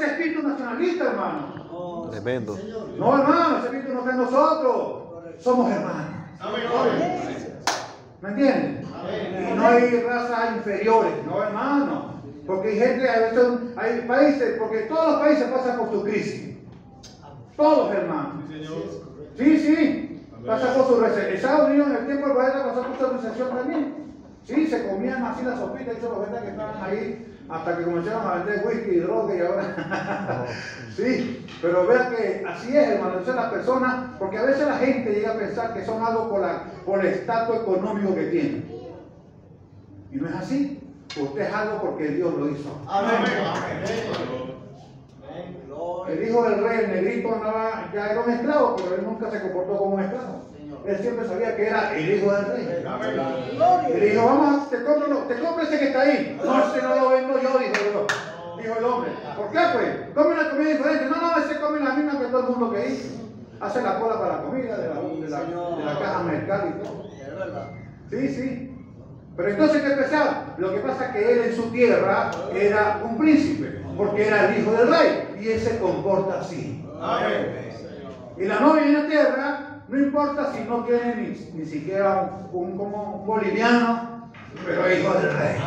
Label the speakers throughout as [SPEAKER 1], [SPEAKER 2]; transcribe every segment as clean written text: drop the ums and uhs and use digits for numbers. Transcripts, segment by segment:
[SPEAKER 1] ese espíritu nacionalista, hermano.
[SPEAKER 2] Tremendo.
[SPEAKER 1] No, hermano, ese espíritu no está en nosotros. Somos hermanos. ¿Me entienden? Y no hay razas inferiores, no, hermano. Porque hay gente, hay países, porque todos los países pasan por su crisis. Todos, hermano. Sí. Pasa por su recesión. Estados Unidos en el tiempo del planeta pasó por su recesión también. Sí, se comían así las sopitas y los ventas que estaban ahí hasta que comenzaron a vender whisky y droga y ahora. Sí, pero vean que así es, hermano. Entonces las personas, porque a veces la gente llega a pensar que son algo por el estatus económico que tienen. Y no es así. Usted es algo porque Dios lo hizo.
[SPEAKER 3] Amén.
[SPEAKER 1] El hijo del rey, el negrito, andaba, ya era un esclavo, pero él nunca se comportó como un esclavo. Él siempre sabía que era el hijo del rey. Y le dijo, vamos, te compro ese que está ahí. No, ese no lo vendo yo, dijo el hombre. ¿Por qué, pues? Come una comida diferente. No, ese come la misma que todo el mundo que hizo. Hace la cola para la comida de la caja mercado y todo. Sí. Pero entonces, ¿qué pensaba? Lo que pasa es que él en su tierra era un príncipe, porque era el hijo del rey, y él se comporta así. Y la novia en la tierra, no importa si no tiene ni siquiera un boliviano, pero es hijo del rey.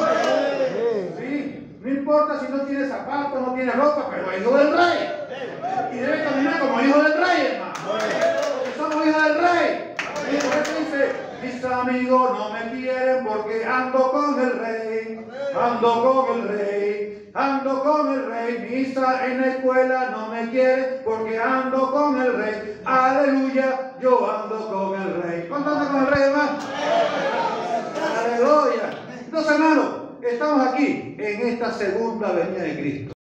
[SPEAKER 1] Sí, no importa si no tiene zapatos, no tiene ropa, pero es hijo del rey. Y debe caminar como hijo del rey, hermano. Porque somos hijos del rey. Y por eso dice, mis amigos no me quieren porque ando con el rey, ando con el rey, ando con el rey. Mi hija en la escuela no me quiere porque ando con el rey. Aleluya, yo ando con el rey. ¿Cuánto anda con el rey, hermano? Aleluya. Entonces, hermano, estamos aquí en esta segunda venida de Cristo.